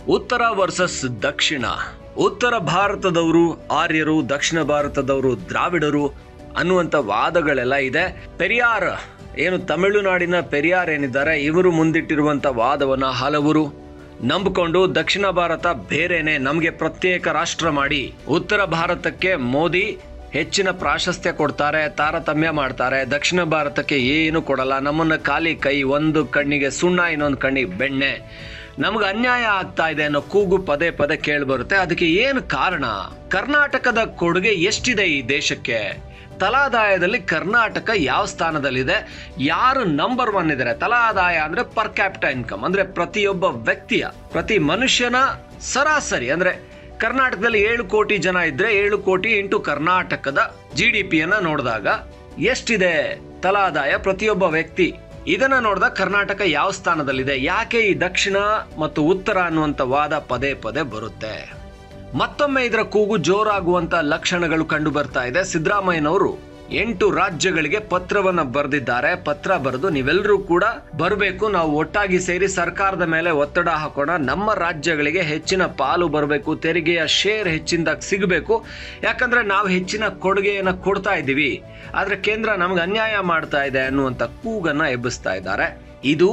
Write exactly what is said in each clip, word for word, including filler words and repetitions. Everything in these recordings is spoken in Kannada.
ಉತ್ತರ ವರ್ಸಸ್ ದಕ್ಷಿಣ. ಉತ್ತರ ಭಾರತದವರು ಆರ್ಯರು, ದಕ್ಷಿಣ ಭಾರತದವರು ದ್ರಾವಿಡರು ಅನ್ನುವಂಥ ವಾದಗಳೆಲ್ಲ ಇದೆ. ಪೆರಿಯಾರ್ ಏನು ತಮಿಳುನಾಡಿನ ಪೆರಿಯಾರ್ ಏನಿದ್ದಾರೆ, ಇವರು ಮುಂದಿಟ್ಟಿರುವಂಥ ವಾದವನ್ನ ಹಲವರು ನಂಬಿಕೊಂಡು ದಕ್ಷಿಣ ಭಾರತ ಬೇರೆನೆ, ನಮಗೆ ಪ್ರತ್ಯೇಕ ರಾಷ್ಟ್ರ ಮಾಡಿ, ಉತ್ತರ ಭಾರತಕ್ಕೆ ಮೋದಿ ಹೆಚ್ಚಿನ ಪ್ರಾಶಸ್ತ್ಯ ಕೊಡ್ತಾರೆ, ತಾರತಮ್ಯ ಮಾಡ್ತಾರೆ, ದಕ್ಷಿಣ ಭಾರತಕ್ಕೆ ಏನು ಕೊಡಲ್ಲ, ನಮ್ಮನ್ನ ಖಾಲಿ ಕೈ, ಒಂದು ಕಣ್ಣಿಗೆ ಸುಣ್ಣ ಇನ್ನೊಂದು ಕಣ್ಣಿಗೆ ಬೆಣ್ಣೆ, ನಮ್ಗೆ ಅನ್ಯಾಯ ಆಗ್ತಾ ಇದೆ ಅನ್ನೋ ಕೂಗು ಪದೇ ಪದೇ ಕೇಳಿ ಬರುತ್ತೆ. ಅದಕ್ಕೆ ಏನು ಕಾರಣ? ಕರ್ನಾಟಕದ ಕೊಡುಗೆ ಎಷ್ಟಿದೆ ಈ ದೇಶಕ್ಕೆ? ತಲಾದಾಯದಲ್ಲಿ ಕರ್ನಾಟಕ ಯಾವ ಸ್ಥಾನದಲ್ಲಿದೆ? ಯಾರು ನಂಬರ್ ಒನ್ ಇದ್ದಾರೆ? ತಲಾದಾಯ ಅಂದ್ರೆ ಪರ್ ಕ್ಯಾಪಿಟಲ್ ಇನ್ಕಮ್, ಅಂದ್ರೆ ಪ್ರತಿಯೊಬ್ಬ ವ್ಯಕ್ತಿಯ, ಪ್ರತಿ ಮನುಷ್ಯನ ಸರಾಸರಿ, ಅಂದ್ರೆ ಕರ್ನಾಟಕದಲ್ಲಿ ಏಳು ಕೋಟಿ ಜನ ಇದ್ರೆ ಏಳು ಕೋಟಿ ಇಂಟು ಕರ್ನಾಟಕದ ಜಿ ಡಿ ಪಿಯನ್ನ ನೋಡಿದಾಗ ಎಷ್ಟಿದೆ ತಲಾದಾಯ ಪ್ರತಿಯೊಬ್ಬ ವ್ಯಕ್ತಿ? ಇದನ್ನ ನೋಡಿದಾಗ ಕರ್ನಾಟಕ ಯಾವ ಸ್ಥಾನದಲ್ಲಿದೆ? ಯಾಕೆ ಈ ದಕ್ಷಿಣ ಮತ್ತು ಉತ್ತರ ಅನ್ನುವಂಥ ವಾದ ಪದೇ ಪದೇ ಬರುತ್ತೆ? ಮತ್ತೊಮ್ಮೆ ಇದರ ಕೂಗು ಜೋರಾಗುವಂತ ಲಕ್ಷಣಗಳು ಕಂಡು ಬರ್ತಾ ಇದೆ. ಸಿದ್ದರಾಮಯ್ಯನವರು ಎಂಟು ರಾಜ್ಯಗಳಿಗೆ ಪತ್ರವನ್ನ ಬರೆದಿದ್ದಾರೆ. ಪತ್ರ ಬರೆದು ನೀವೆಲ್ಲರೂ ಕೂಡ ಬರಬೇಕು, ನಾವು ಒಟ್ಟಾಗಿ ಸೇರಿ ಸರ್ಕಾರದ ಮೇಲೆ ಒತ್ತಡ ಹಾಕೋಣ, ನಮ್ಮ ರಾಜ್ಯಗಳಿಗೆ ಹೆಚ್ಚಿನ ಪಾಲು ಬರಬೇಕು, ತೆರಿಗೆಯ ಶೇರ್ ಹೆಚ್ಚಿನದಾಗಿ ಸಿಗಬೇಕು, ಯಾಕಂದ್ರೆ ನಾವು ಹೆಚ್ಚಿನ ಕೊಡುಗೆಯನ್ನ ಕೊಡ್ತಾ ಇದ್ದೀವಿ, ಆದ್ರೆ ಕೇಂದ್ರ ನಮ್ಗೆ ಅನ್ಯಾಯ ಮಾಡ್ತಾ ಇದೆ ಅನ್ನುವಂತ ಕೂಗನ್ನ ಎಬ್ಬಿಸ್ತಾ ಇದ್ದಾರೆ. ಇದು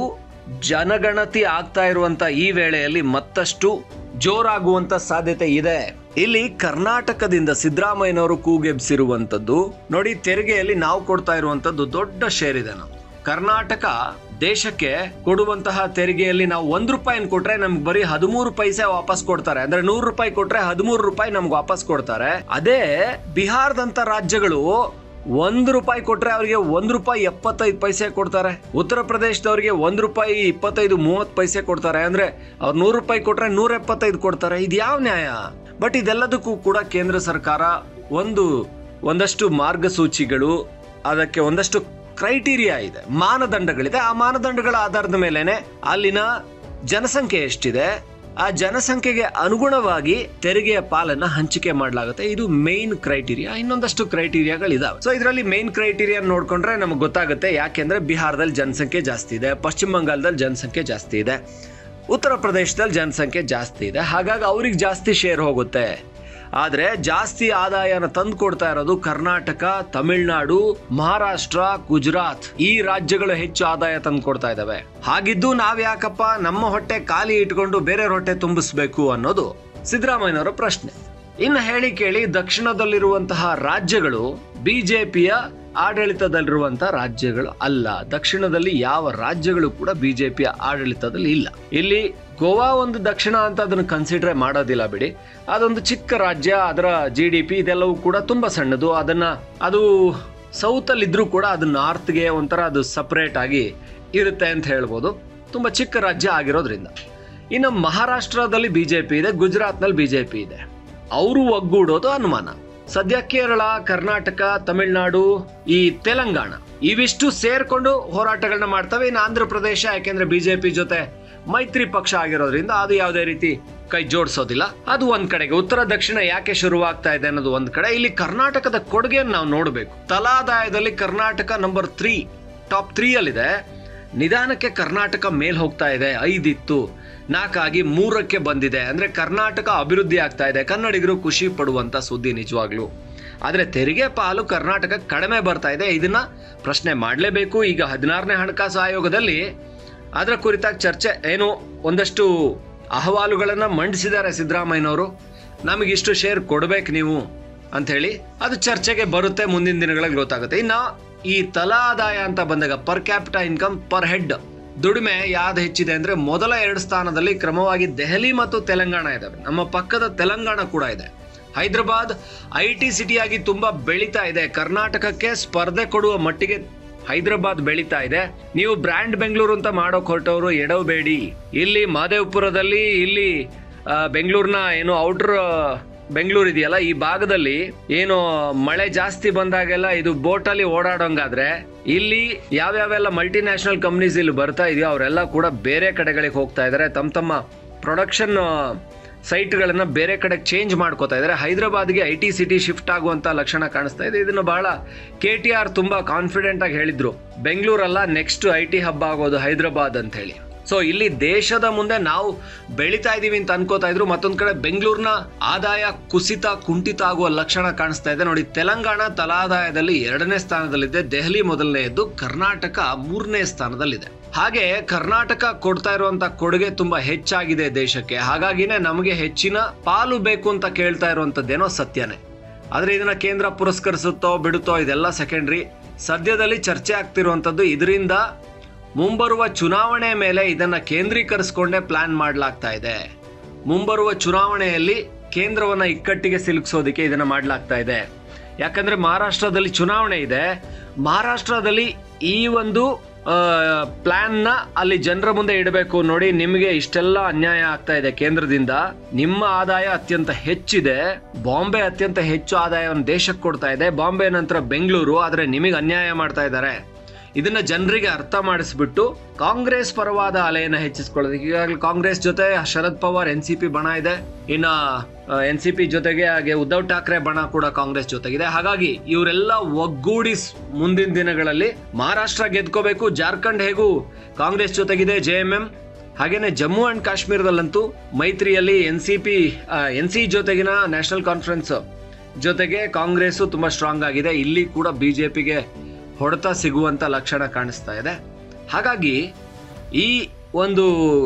ಜನಗಣತಿ ಆಗ್ತಾ ಇರುವಂತ ಈ ವೇಳೆಯಲ್ಲಿ ಮತ್ತಷ್ಟು ಜೋರಾಗುವಂತ ಸಾಧ್ಯತೆ ಇದೆ. ಇಲ್ಲಿ ಕರ್ನಾಟಕದಿಂದ ಸಿದ್ದರಾಮಯ್ಯನವರು ಕೂಗೆಬ್ಸಿರುವಂತದ್ದು ನೋಡಿ, ತೆರಿಗೆಯಲ್ಲಿ ನಾವು ಕೊಡ್ತಾ ಇರುವಂತದ್ದು ದೊಡ್ಡ ಶೇರ್ ಇದೆ. ನಾವು ಕರ್ನಾಟಕ ದೇಶಕ್ಕೆ ಕೊಡುವಂತಹ ತೆರಿಗೆಯಲ್ಲಿ ನಾವು ಒಂದ್ ರೂಪಾಯಿನ ಕೊಟ್ರೆ ನಮ್ಗೆ ಬರೀ ಹದಿಮೂರು ಪೈಸೆ ವಾಪಸ್ ಕೊಡ್ತಾರೆ. ಅಂದ್ರೆ ನೂರು ರೂಪಾಯಿ ಕೊಟ್ರೆ ಹದಿಮೂರು ರೂಪಾಯಿ ನಮ್ಗೆ ವಾಪಸ್ ಕೊಡ್ತಾರೆ. ಅದೇ ಬಿಹಾರದಂತ ರಾಜ್ಯಗಳು ಒಂದು ರೂಪಾಯಿ ಕೊಟ್ರೆ ಅವರಿಗೆ ಒಂದ್ ರೂಪಾಯಿ ಎಪ್ಪತ್ತೈದು ಪೈಸೆ ಕೊಡ್ತಾರೆ. ಉತ್ತರ ಪ್ರದೇಶದವರಿಗೆ ಒಂದ್ ರೂಪಾಯಿ ಇಪ್ಪತ್ತೈದು ಮೂವತ್ತು ಪೈಸೆ ಕೊಡ್ತಾರೆ. ಅಂದ್ರೆ ಅವ್ರು ನೂರು ರೂಪಾಯಿ ಕೊಟ್ರೆ ನೂರ ಎಪ್ಪತ್ತೈದು ಕೊಡ್ತಾರೆ. ಇದು ಯಾವ ನ್ಯಾಯ? ಬಟ್ ಇದೆಲ್ಲದಕ್ಕೂ ಕೂಡ ಕೇಂದ್ರ ಸರ್ಕಾರ ಒಂದು ಒಂದಷ್ಟು ಮಾರ್ಗಸೂಚಿಗಳು, ಅದಕ್ಕೆ ಒಂದಷ್ಟು ಕ್ರೈಟೀರಿಯಾ ಇದೆ, ಮಾನದಂಡಗಳಿದೆ. ಆ ಮಾನದಂಡಗಳ ಆಧಾರದ ಮೇಲೆನೆ ಅಲ್ಲಿನ ಜನಸಂಖ್ಯೆ ಎಷ್ಟಿದೆ, ಆ ಜನಸಂಖ್ಯೆಗೆ ಅನುಗುಣವಾಗಿ ತೆರಿಗೆಯ ಪಾಲನ್ನ ಹಂಚಿಕೆ ಮಾಡಲಾಗುತ್ತೆ. ಇದು ಮೇನ್ ಕ್ರೈಟೀರಿಯಾ. ಇನ್ನೊಂದಷ್ಟು ಕ್ರೈಟೀರಿಯಾಗಳಿದಾವೆ. ಸೊ ಇದರಲ್ಲಿ ಮೇನ್ ಕ್ರೈಟೀರಿಯಾ ನೋಡ್ಕೊಂಡ್ರೆ ನಮ್ಗೆ ಗೊತ್ತಾಗುತ್ತೆ. ಯಾಕೆಂದ್ರೆ ಬಿಹಾರದಲ್ಲಿ ಜನಸಂಖ್ಯೆ ಜಾಸ್ತಿ ಇದೆ, ಪಶ್ಚಿಮ ಬಂಗಾಳದಲ್ಲಿ ಜನಸಂಖ್ಯೆ ಜಾಸ್ತಿ ಇದೆ, ಉತ್ತರ ಪ್ರದೇಶದಲ್ಲಿ ಜನಸಂಖ್ಯೆ ಜಾಸ್ತಿ ಇದೆ, ಹಾಗಾಗಿ ಅವ್ರಿಗೆ ಜಾಸ್ತಿ ಶೇರ್ ಹೋಗುತ್ತೆ. ಆದ್ರೆ ಜಾಸ್ತಿ ಆದಾಯನ ತಂದು ಕೊಡ್ತಾ ಇರೋದು ಕರ್ನಾಟಕ, ತಮಿಳುನಾಡು, ಮಹಾರಾಷ್ಟ್ರ, ಗುಜರಾತ್, ಈ ರಾಜ್ಯಗಳು ಹೆಚ್ಚು ಆದಾಯ ತಂದು ಕೊಡ್ತಾ ಇದಾವೆ. ಹಾಗಿದ್ದು ನಾವ್ ಯಾಕಪ್ಪ ನಮ್ಮ ಹೊಟ್ಟೆ ಖಾಲಿ ಇಟ್ಕೊಂಡು ಬೇರೆ ಹೊಟ್ಟೆ ತುಂಬಿಸ್ಬೇಕು ಅನ್ನೋದು ಸಿದ್ದರಾಮಯ್ಯನವರ ಪ್ರಶ್ನೆ. ಇನ್ನು ಹೇಳಿ ಕೇಳಿ ದಕ್ಷಿಣದಲ್ಲಿರುವಂತಹ ರಾಜ್ಯಗಳು ಬಿಜೆಪಿಯ ಆಡಳಿತದಲ್ಲಿರುವಂತಹ ರಾಜ್ಯಗಳು ಅಲ್ಲ. ದಕ್ಷಿಣದಲ್ಲಿ ಯಾವ ರಾಜ್ಯಗಳು ಕೂಡ ಬಿಜೆಪಿಯ ಆಡಳಿತದಲ್ಲಿ ಇಲ್ಲ. ಇಲ್ಲಿ ಗೋವಾ ಒಂದು ದಕ್ಷಿಣ ಅಂತ ಅದನ್ನು ಕನ್ಸಿಡರ್ ಮಾಡೋದಿಲ್ಲ ಬಿಡಿ. ಅದೊಂದು ಚಿಕ್ಕ ರಾಜ್ಯ, ಅದರ ಜಿ ಡಿ ಪಿ ಇದೆಲ್ಲವೂ ಕೂಡ ತುಂಬಾ ಸಣ್ಣದು. ಅದನ್ನ ಅದು ಸೌತ್ ಅಲ್ಲಿ ಇದ್ರೂ ಕೂಡ ಅದು ನಾರ್ತ್ಗೆ ಒಂಥರ ಅದು ಸಪರೇಟ್ ಆಗಿ ಇರುತ್ತೆ ಅಂತ ಹೇಳ್ಬೋದು. ತುಂಬಾ ಚಿಕ್ಕ ರಾಜ್ಯ ಆಗಿರೋದ್ರಿಂದ. ಇನ್ನು ಮಹಾರಾಷ್ಟ್ರದಲ್ಲಿ ಬಿಜೆಪಿ ಇದೆ, ಗುಜರಾತ್ ನಲ್ಲಿ ಬಿಜೆಪಿ ಇದೆ. ಅವರು ಒಗ್ಗೂಡೋದು ಅನುಮಾನ. ಸದ್ಯ ಕೇರಳ, ಕರ್ನಾಟಕ, ತಮಿಳುನಾಡು, ಈ ತೆಲಂಗಾಣ ಇವಿಷ್ಟು ಸೇರ್ಕೊಂಡು ಹೋರಾಟಗಳನ್ನ ಮಾಡ್ತವೆ. ಇನ್ನು ಆಂಧ್ರ ಪ್ರದೇಶ ಯಾಕೆಂದ್ರೆ ಬಿಜೆಪಿ ಜೊತೆ ಮೈತ್ರಿ ಪಕ್ಷ ಆಗಿರೋದ್ರಿಂದ ಅದು ಯಾವುದೇ ರೀತಿ ಕೈ ಜೋಡಿಸೋದಿಲ್ಲ. ಅದು ಒಂದ್ ಕಡೆಗೆ. ಉತ್ತರ ದಕ್ಷಿಣ ಯಾಕೆ ಶುರುವಾಗ್ತಾ ಇದೆ ಅನ್ನೋದು ಒಂದ್ ಕಡೆ. ಇಲ್ಲಿ ಕರ್ನಾಟಕದ ಕೊಡುಗೆಯನ್ನು ನಾವು ನೋಡಬೇಕು. ತಲಾದಾಯದಲ್ಲಿ Karnataka number three, top three ಅಲ್ಲಿದೆ. ನಿಧಾನಕ್ಕೆ ಕರ್ನಾಟಕ ಮೇಲ್ ಹೋಗ್ತಾ ಇದೆ. ಐದಿತ್ತು, ನಾಲ್ಕಾಗಿ ಮೂರಕ್ಕೆ ಬಂದಿದೆ. ಅಂದ್ರೆ ಕರ್ನಾಟಕ ಅಭಿವೃದ್ಧಿ ಆಗ್ತಾ ಇದೆ. ಕನ್ನಡಿಗರು ಖುಷಿ ಪಡುವಂತ ಸುದ್ದಿ ನಿಜವಾಗ್ಲು. ಆದ್ರೆ ತೆರಿಗೆ ಪಾಲು ಕರ್ನಾಟಕ ಕಡಿಮೆ ಬರ್ತಾ ಇದೆ. ಇದನ್ನ ಪ್ರಶ್ನೆ ಮಾಡಲೇಬೇಕು. ಈಗ ಹದಿನಾರನೇ ಹಣಕಾಸು ಆಯೋಗದಲ್ಲಿ ಅದರ ಕುರಿತಾಗಿ ಚರ್ಚೆ, ಏನು ಒಂದಷ್ಟು ಅಹವಾಲುಗಳನ್ನ ಮಂಡಿಸಿದ್ದಾರೆ ಸಿದ್ದರಾಮಯ್ಯನವರು. ನಮಗಿಷ್ಟು ಶೇರ್ ಕೊಡ್ಬೇಕು ನೀವು ಅಂತ ಹೇಳಿ ಅದು ಚರ್ಚೆಗೆ ಬರುತ್ತೆ. ಮುಂದಿನ ದಿನಗಳಲ್ಲಿ ಗೊತ್ತಾಗುತ್ತೆ. ಇನ್ನ ಈ ತಲಾ ಆದಾಯ ಅಂತ ಬಂದಾಗ per capital income per head ದುಡಿಮೆ ಯಾವ್ದು ಹೆಚ್ಚಿದೆ ಅಂದ್ರೆ ಮೊದಲ ಎರಡು ಸ್ಥಾನದಲ್ಲಿ ಕ್ರಮವಾಗಿ ದೆಹಲಿ ಮತ್ತು ತೆಲಂಗಾಣ ಇದಾವೆ. ನಮ್ಮ ಪಕ್ಕದ ತೆಲಂಗಾಣ ಕೂಡ ಇದೆ. ಹೈದರಾಬಾದ್ ಐ ಟಿ ಸಿಟಿಯಾಗಿ ತುಂಬಾ ಬೆಳೀತಾ ಇದೆ. ಕರ್ನಾಟಕಕ್ಕೆ ಸ್ಪರ್ಧೆ ಕೊಡುವ ಮಟ್ಟಿಗೆ ಹೈದರಾಬಾದ್ ಬೆಳೀತಾ ಇದೆ. ನೀವು ಬ್ರ್ಯಾಂಡ್ ಬೆಂಗಳೂರು ಅಂತ ಮಾಡೋಕ್ ಹೊರಟವರು ಎಡವಬೇಡಿ. ಇಲ್ಲಿ ಮಹದೇವಪುರದಲ್ಲಿ, ಇಲ್ಲಿ ಬೆಂಗಳೂರಿನ ಏನು ಔಟರ್ ಬೆಂಗಳೂರು ಇದೆಯಲ್ಲ, ಈ ಭಾಗದಲ್ಲಿ ಏನು ಮಳೆ ಜಾಸ್ತಿ ಬಂದಾಗೆಲ್ಲ ಇದು ಬೋಟಲ್ಲಿ ಓಡಾಡೋಂಗಾದ್ರೆ ಇಲ್ಲಿ ಯಾವ್ಯಾವೆಲ್ಲ ಮಲ್ಟಿ ನ್ಯಾಷನಲ್ ಕಂಪ್ನೀಸ್ ಇಲ್ಲಿ ಬರ್ತಾ ಇದೆಯೋ ಅವರೆಲ್ಲ ಕೂಡ ಬೇರೆ ಕಡೆಗಳಿಗೆ ಹೋಗ್ತಾ ಇದಾರೆ. ತಮ್ಮ ತಮ್ಮ ಪ್ರೊಡಕ್ಷನ್ ಸೈಟ್ಗಳನ್ನ ಬೇರೆ ಕಡೆ ಚೇಂಜ್ ಮಾಡ್ಕೋತಾ ಇದಾರೆ. ಹೈದರಾಬಾದ್ಗೆ ಐ ಟಿ ಸಿಟಿ ಶಿಫ್ಟ್ ಆಗುವಂತ ಲಕ್ಷಣ ಕಾಣಿಸ್ತಾ ಇದೆ. ಇದನ್ನು ಬಹಳ ಕೆ ಟಿ ಆರ್ ತುಂಬಾ ಕಾನ್ಫಿಡೆಂಟ್ ಆಗಿ ಹೇಳಿದ್ರು, ಬೆಂಗಳೂರಲ್ಲ ನೆಕ್ಸ್ಟ್ ಐ ಟಿ ಹಬ್ ಆಗೋದು ಹೈದರಾಬಾದ್ ಅಂತ ಹೇಳಿ. ಸೊ ಇಲ್ಲಿ ದೇಶದ ಮುಂದೆ ನಾವು ಬೆಳಿತಾ ಇದೀವಿ ಅಂತ ಅನ್ಕೋತಾ ಇದ್ರು, ಮತ್ತೊಂದ್ ಕಡೆ ಬೆಂಗಳೂರಿನ ಆದಾಯ ಕುಸಿತ ಕುಂಠಿತ ಆಗುವ ಲಕ್ಷಣ ಕಾಣಿಸ್ತಾ ಇದೆ. ನೋಡಿ, ತೆಲಂಗಾಣ ತಲಾದಾಯದಲ್ಲಿ ಎರಡನೇ ಸ್ಥಾನದಲ್ಲಿದೆ, ದೆಹಲಿ ಮೊದಲನೆಯದ್ದು, ಕರ್ನಾಟಕ ಮೂರನೇ ಸ್ಥಾನದಲ್ಲಿದೆ. ಹಾಗೆ ಕರ್ನಾಟಕ ಕೊಡ್ತಾ ಇರುವಂತ ಕೊಡುಗೆ ತುಂಬಾ ಹೆಚ್ಚಾಗಿದೆ ದೇಶಕ್ಕೆ, ಹಾಗಾಗಿನೇ ನಮಗೆ ಹೆಚ್ಚಿನ ಪಾಲು ಬೇಕು ಅಂತ ಕೇಳ್ತಾ ಇರುವಂತದ್ದೇನೋ ಸತ್ಯನೇ. ಆದ್ರೆ ಇದನ್ನ ಕೇಂದ್ರ ಪುರಸ್ಕರಿಸುತ್ತೋ ಬಿಡುತ್ತೋ ಇದೆಲ್ಲ ಸೆಕೆಂಡ್ರಿ. ಸದ್ಯದಲ್ಲಿ ಚರ್ಚೆ ಆಗ್ತಿರುವಂತದ್ದು ಇದರಿಂದ ಮುಂಬರುವ ಚುನಾವಣೆ ಮೇಲೆ ಇದನ್ನ ಕೇಂದ್ರೀಕರಿಸಿಕೊಂಡೇ ಪ್ಲಾನ್ ಮಾಡಲಾಗ್ತಾ ಇದೆ. ಮುಂಬರುವ ಚುನಾವಣೆಯಲ್ಲಿ ಕೇಂದ್ರವನ್ನ ಇಕ್ಕಟ್ಟಿಗೆ ಸಿಲುಕಿಸೋದಕ್ಕೆ ಇದನ್ನ ಮಾಡಲಾಗ್ತಾ ಇದೆ. ಯಾಕಂದ್ರೆ ಮಹಾರಾಷ್ಟ್ರದಲ್ಲಿ ಚುನಾವಣೆ ಇದೆ. ಮಹಾರಾಷ್ಟ್ರದಲ್ಲಿ ಈ ಒಂದು ಪ್ಲಾನ್ ನ ಅಲ್ಲಿ ಜನರ ಮುಂದೆ ಇಡಬೇಕು. ನೋಡಿ, ನಿಮಗೆ ಇಷ್ಟೆಲ್ಲ ಅನ್ಯಾಯ ಆಗ್ತಾ ಇದೆ ಕೇಂದ್ರದಿಂದ, ನಿಮ್ಮ ಆದಾಯ ಅತ್ಯಂತ ಹೆಚ್ಚಿದೆ, ಬಾಂಬೆ ಅತ್ಯಂತ ಹೆಚ್ಚು ಆದಾಯವನ್ನು ದೇಶಕ್ಕೆ ಕೊಡ್ತಾ ಇದೆ, ಬಾಂಬೆ ನಂತರ ಬೆಂಗಳೂರು, ಆದ್ರೆ ನಿಮಗೆ ಅನ್ಯಾಯ ಮಾಡ್ತಾ ಇದ್ದಾರೆ. ಇದನ್ನ ಜನರಿಗೆ ಅರ್ಥ ಮಾಡಿಸ್ಬಿಟ್ಟು ಕಾಂಗ್ರೆಸ್ ಪರವಾದ ಅಲೆಯನ್ನ ಹೆಚ್ಚಿಸ್ಕೊಳ್ಳೋದಕ್ಕೆ ಈಗಾಗಲೇ ಕಾಂಗ್ರೆಸ್ ಜೊತೆ Sharad Pawar N C P ಬಣ ಇದೆ, ಇನ್ನ ಎನ್ ಸಿ ಪಿ ಜೊತೆಗೆ ಹಾಗೆ ಉದ್ಧವ್ ಠಾಕ್ರೆ ಬಣ ಕೂಡ ಕಾಂಗ್ರೆಸ್ ಜೊತೆಗಿದೆ. ಹಾಗಾಗಿ ಇವರೆಲ್ಲ ಒಗ್ಗೂಡಿ ಮುಂದಿನ ದಿನಗಳಲ್ಲಿ ಮಹಾರಾಷ್ಟ್ರ ಗೆದ್ಕೋಬೇಕು. ಜಾರ್ಖಂಡ್ ಹೇಗೂ ಕಾಂಗ್ರೆಸ್ ಜೊತೆಗಿದೆ, ಜೆ ಎಂ ಎಂ, ಹಾಗೇನೆ ಜಮ್ಮು ಅಂಡ್ ಕಾಶ್ಮೀರದಲ್ಲಂತೂ ಮೈತ್ರಿಯಲ್ಲಿ N C P N C ಜೊತೆಗಿನ ನ್ಯಾಷನಲ್ ಕಾನ್ಫರೆನ್ಸ್ ಜೊತೆಗೆ ಕಾಂಗ್ರೆಸ್ ತುಂಬಾ ಸ್ಟ್ರಾಂಗ್ ಆಗಿದೆ. ಇಲ್ಲಿ ಕೂಡ ಬಿಜೆಪಿಗೆ ಹೊಡೆತ ಸಿಗುವಂತ ಲಕ್ಷಣ ಕಾಣಿಸ್ತಾ ಇದೆ. ಹಾಗಾಗಿ ಈ ಒಂದು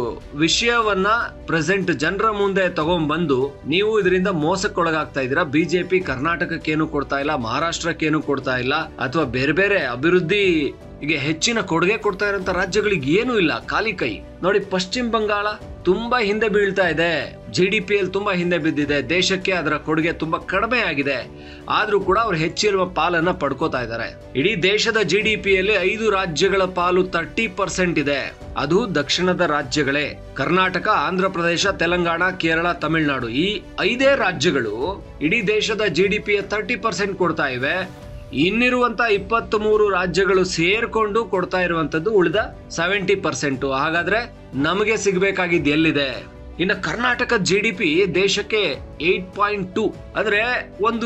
ವಿಷಯವನ್ನ ಪ್ರೆಸೆಂಟ್ ಜನರ ಮುಂದೆ ತಗೊಂಡ್ಬಂದು ನೀವು ಇದರಿಂದ ಮೋಸಕ್ಕೊಳಗಾಗ್ತಾ ಇದ್ದೀರಾ. ಬಿಜೆಪಿ ಕರ್ನಾಟಕಕ್ಕೇನು ಕೊಡ್ತಾ ಇಲ್ಲ, ಮಹಾರಾಷ್ಟ್ರಕ್ಕೇನು ಕೊಡ್ತಾ ಇಲ್ಲ, ಅಥವಾ ಬೇರೆ ಬೇರೆ ಅಭಿವೃದ್ಧಿಗೆ ಹೆಚ್ಚಿನ ಕೊಡುಗೆ ಕೊಡ್ತಾ ಇರೋಂಥ ರಾಜ್ಯಗಳಿಗೆ ಏನೂ ಇಲ್ಲ, ಖಾಲಿ ಕೈ. ನೋಡಿ, ಪಶ್ಚಿಮ ಬಂಗಾಳ ತುಂಬಾ ಹಿಂದೆ ಬೀಳ್ತಾ ಇದೆ, ಜಿ ಡಿ ಪಿ ಅಲ್ಲಿ ತುಂಬಾ ಹಿಂದೆ ಬಿದ್ದಿದೆ, ದೇಶಕ್ಕೆ ಅದರ ಕೊಡುಗೆ ತುಂಬಾ ಕಡಿಮೆ ಆಗಿದೆ. ಆದ್ರೂ ಕೂಡ ಅವ್ರು ಹೆಚ್ಚಿರುವ ಪಾಲನ್ನ ಪಡ್ಕೋತಾ ಇದ್ದಾರೆ. ಇಡೀ ದೇಶದ ಜಿ ಡಿ ಪಿ ಯಲ್ಲಿ ಐದು ರಾಜ್ಯಗಳ ಪಾಲು ತರ್ಟಿ ಪರ್ಸೆಂಟ್ ಇದೆ, ಅದು ದಕ್ಷಿಣದ ರಾಜ್ಯಗಳೇ. ಕರ್ನಾಟಕ, ಆಂಧ್ರ ಪ್ರದೇಶ, ತೆಲಂಗಾಣ, ಕೇರಳ, ತಮಿಳುನಾಡು, ಈ ಐದೇ ರಾಜ್ಯಗಳು ಇಡೀ ದೇಶದ ಜಿ ಡಿ ಪಿಯ ತರ್ಟಿ ಪರ್ಸೆಂಟ್ ಕೊಡ್ತಾ ಇವೆ. ಇನ್ನಿರುವಂತ ಇಪ್ಪತ್ತ್ ಮೂರು ರಾಜ್ಯಗಳು ಸೇರ್ಕೊಂಡು ಕೊಡ್ತಾ ಇರುವಂತದ್ದು ಉಳಿದ ಸೆವೆಂಟಿ ಪರ್ಸೆಂಟ್. ಹಾಗಾದ್ರೆ ನಮಗೆ ಸಿಗ್ಬೇಕಾಗಿದ್ದು ಎಲ್ಲಿದೆ? ಇನ್ನು ಕರ್ನಾಟಕ ಜಿ ಡಿ ಪಿ ದೇಶಕ್ಕೆ ಏಟ್ ಪಾಯಿಂಟ್ ಟೂ, ಅಂದ್ರೆ ಒಂದು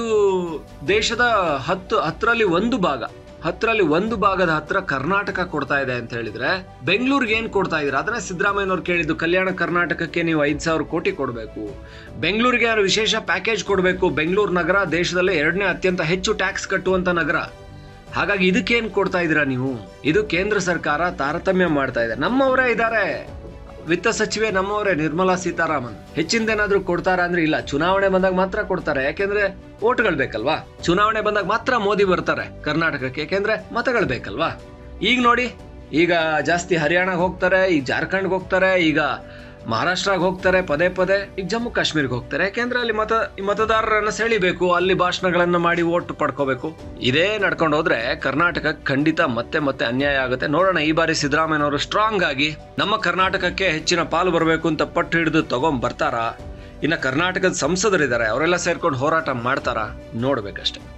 ದೇಶದ ಹತ್ತು ಹತ್ತರಲ್ಲಿ ಒಂದು ಭಾಗ ಹತ್ತರಲ್ಲಿ ಒಂದು ಭಾಗದ ಹತ್ರ ಕರ್ನಾಟಕ ಕೊಡ್ತಾ ಇದೆ ಅಂತ ಹೇಳಿದ್ರೆ, ಬೆಂಗಳೂರಿಗೆ ಏನ್ ಕೊಡ್ತಾ ಇದ್ದೀರಾ? ಅದನ್ನ ಸಿದ್ದರಾಮಯ್ಯನವ್ರು ಕೇಳಿದ್ದು, ಕಲ್ಯಾಣ ಕರ್ನಾಟಕಕ್ಕೆ ನೀವು ಐದ್ ಸಾವಿರ ಕೋಟಿ ಕೊಡಬೇಕು, ಬೆಂಗಳೂರಿಗೆ ವಿಶೇಷ ಪ್ಯಾಕೇಜ್ ಕೊಡಬೇಕು. ಬೆಂಗಳೂರು ನಗರ ದೇಶದಲ್ಲೇ ಎರಡನೇ ಅತ್ಯಂತ ಹೆಚ್ಚು ಟ್ಯಾಕ್ಸ್ ಕಟ್ಟುವಂತ ನಗರ. ಹಾಗಾಗಿ ಇದಕ್ಕೇನ್ ಕೊಡ್ತಾ ಇದ್ದೀರಾ ನೀವು? ಇದು ಕೇಂದ್ರ ಸರ್ಕಾರ ತಾರತಮ್ಯ ಮಾಡ್ತಾ ಇದೆ. ನಮ್ಮವರೇ ಇದ್ದಾರೆ, ವಿತ್ತ ಸಚಿವೆ ನಮ್ಮವರೇ ನಿರ್ಮಲಾ ಸೀತಾರಾಮನ್. ಹೆಚ್ಚಿಂದೇನಾದ್ರೂ ಕೊಡ್ತಾರ ಅಂದ್ರೆ ಇಲ್ಲ, ಚುನಾವಣೆ ಬಂದಾಗ ಮಾತ್ರ ಕೊಡ್ತಾರೆ. ಯಾಕೆಂದ್ರೆ ಓಟ್ಗಳು ಬೇಕಲ್ವಾ? ಚುನಾವಣೆ ಬಂದಾಗ ಮಾತ್ರ ಮೋದಿ ಬರ್ತಾರೆ ಕರ್ನಾಟಕಕ್ಕೆ, ಯಾಕೆಂದ್ರೆ ಮತಗಳು ಬೇಕಲ್ವಾ? ಈಗ ನೋಡಿ, ಈಗ ಜಾಸ್ತಿ ಹರಿಯಾಣಕ್ಕೆ ಹೋಗ್ತಾರೆ, ಈಗ ಜಾರ್ಖಂಡ್ಗೆ ಹೋಗ್ತಾರೆ, ಈಗ ಮಹಾರಾಷ್ಟ್ರಗೆ ಹೋಗ್ತಾರೆ ಪದೇ ಪದೇ, ಈಗ ಜಮ್ಮು ಕಾಶ್ಮೀರ್ಗೆ ಹೋಗ್ತಾರೆ. ಯಾಕೆಂದ್ರೆ ಅಲ್ಲಿ ಮತ ಮತದಾರರನ್ನ ಸೆಳಿಬೇಕು, ಅಲ್ಲಿ ಭಾಷಣಗಳನ್ನ ಮಾಡಿ ಓಟ್ ಪಡ್ಕೋಬೇಕು. ಇದೇ ನಡ್ಕೊಂಡು ಹೋದ್ರೆ ಕರ್ನಾಟಕ ಖಂಡಿತ ಮತ್ತೆ ಮತ್ತೆ ಅನ್ಯಾಯ ಆಗುತ್ತೆ. ನೋಡೋಣ, ಈ ಬಾರಿ ಸಿದ್ದರಾಮಯ್ಯನವರು ಸ್ಟ್ರಾಂಗ್ ಆಗಿ ನಮ್ಮ ಕರ್ನಾಟಕಕ್ಕೆ ಹೆಚ್ಚಿನ ಪಾಲು ಬರಬೇಕು ಅಂತ ಪಟ್ಟು ಹಿಡಿದು ತಗೊಂಡ್ ಬರ್ತಾರಾ? ಇನ್ನ ಕರ್ನಾಟಕದ ಸಂಸದರಿದ್ದಾರೆ, ಅವರೆಲ್ಲ ಸೇರ್ಕೊಂಡು ಹೋರಾಟ ಮಾಡ್ತಾರಾ? ನೋಡ್ಬೇಕಷ್ಟೇ.